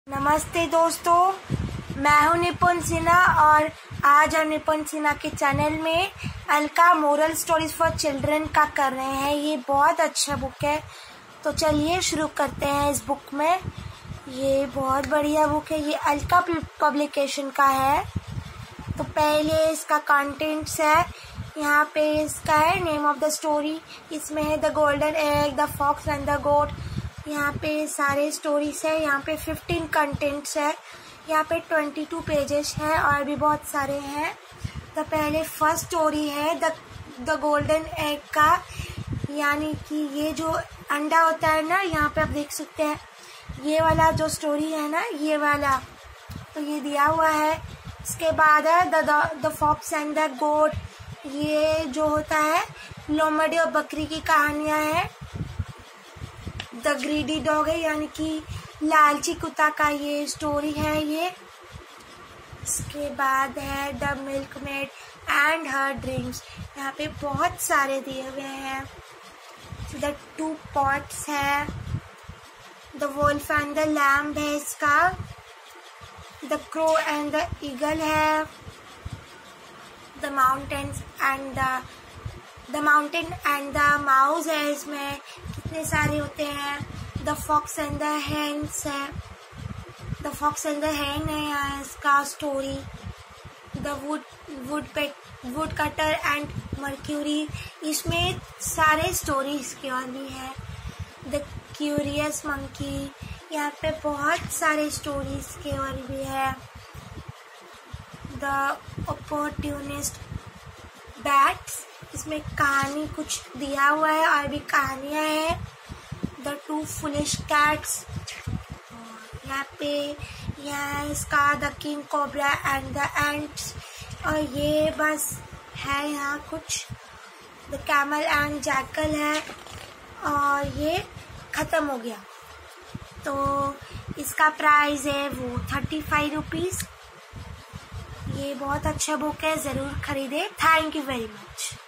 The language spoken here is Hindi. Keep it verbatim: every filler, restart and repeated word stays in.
नमस्ते दोस्तों, मैं हूं निपुण सिन्हा और आज हम निपुण सिन्हा के चैनल में Alka moral stories for children का कर रहे हैं। ये बहुत अच्छा बुक है, तो चलिए शुरू करते हैं इस बुक में। ये बहुत बढ़िया बुक है, ये अलका पब्लिकेशन का है। तो पहले इसका कंटेंट्स है, यहाँ पे इसका है नेम ऑफ द स्टोरी, इसमें है the golden egg, the fox and the goat. यहाँ पे सारे स्टोरीज है, यहाँ पे फिफ्टीन कंटेंट्स है, यहाँ पे ट्वेंटी टू पेजेस है और भी बहुत सारे हैं। तो पहले फर्स्ट स्टोरी है द द गोल्डन एग का, यानी कि ये जो अंडा होता है ना, यहाँ पे आप देख सकते हैं ये वाला जो स्टोरी है ना, ये वाला, तो ये दिया हुआ है। इसके बाद है the the fox and the goat, ये जो होता है लोमड़ी और बकरी की कहानियाँ हैं। द ग्रीडी डॉग है, यानी कि लालची कुत्ता का ये स्टोरी है ये। इसके बाद है the milkmaid and her dreams, यहाँ पे बहुत सारे दिए हुए हैं। द टू पॉट्स है, the wolf and the lamb है इसका। The crow and the eagle है। The mountains and the the mountain and the mouse है, इसमें कितने सारे होते हैं। The fox and the hens है, the fox and the hen है यहाँ इसका story. The wood wood pet woodcutter and mercury, इसमें सारे स्टोरीज के और भी है। द क्यूरियस मंकी, यहाँ पे बहुत सारे स्टोरीज के और भी है। द अपॉर्चुनिस्ट बैट्स, इसमें कहानी कुछ दिया हुआ है और भी कहानियाँ हैं। द टू फुलिश कैट्स, यहाँ पे यहाँ इसका the king cobra and the ants, और ये बस है यहाँ कुछ। द कैमल एंड जैकल है और ये ख़त्म हो गया। तो इसका प्राइस है वो थर्टी फाइव रुपीज़। ये बहुत अच्छा बुक है, ज़रूर खरीदे। Thank you very much.